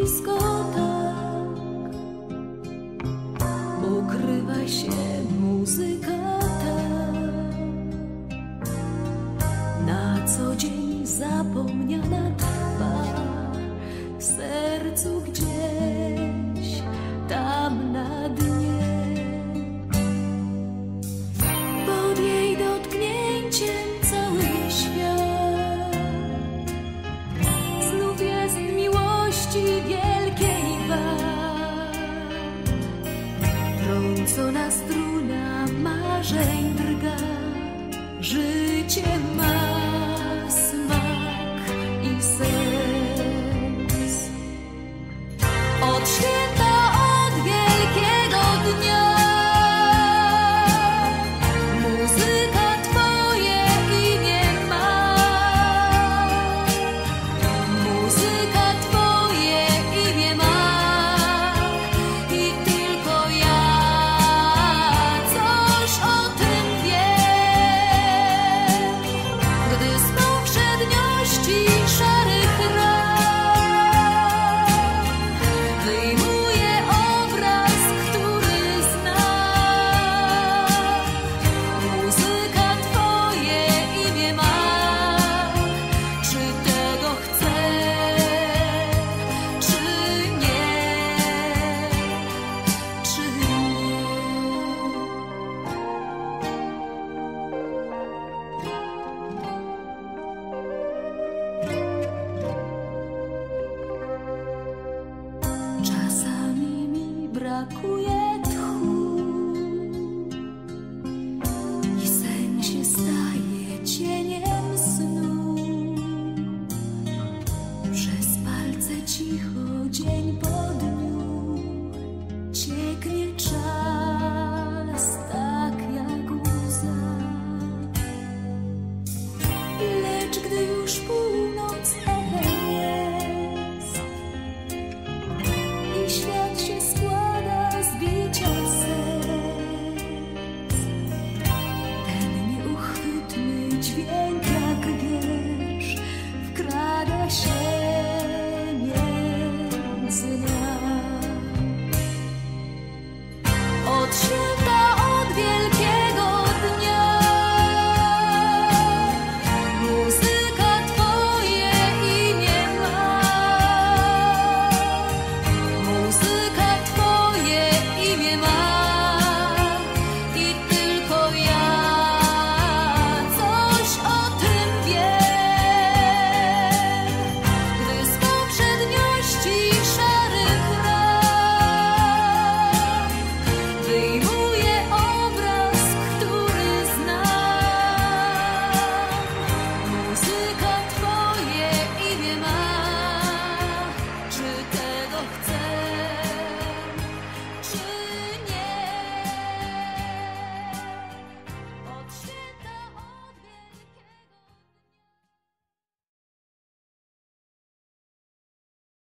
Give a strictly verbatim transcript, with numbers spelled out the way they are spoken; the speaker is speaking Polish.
blisko tak ukrywa się muzyka ta, na co dzień zapomniana trwa w sercu gdzieś tam na dnie. Pod jej dotknięciem cały świat znów jest miłości wielkiej wart. Trącona struna marzeń drga, życie ma smak i sens. Od święta, od wielkiego dnia muzyka Twoje imię ma. Muzyka Twoje imię ma i tylko ja coś o tym wiem. Gdy sną przedniości szarych ram, wyjmuję obraz, który znam. Muzyka Twoje imię ma. Czy tego chcę, czy nie, czy nie? Czasami mi brakuje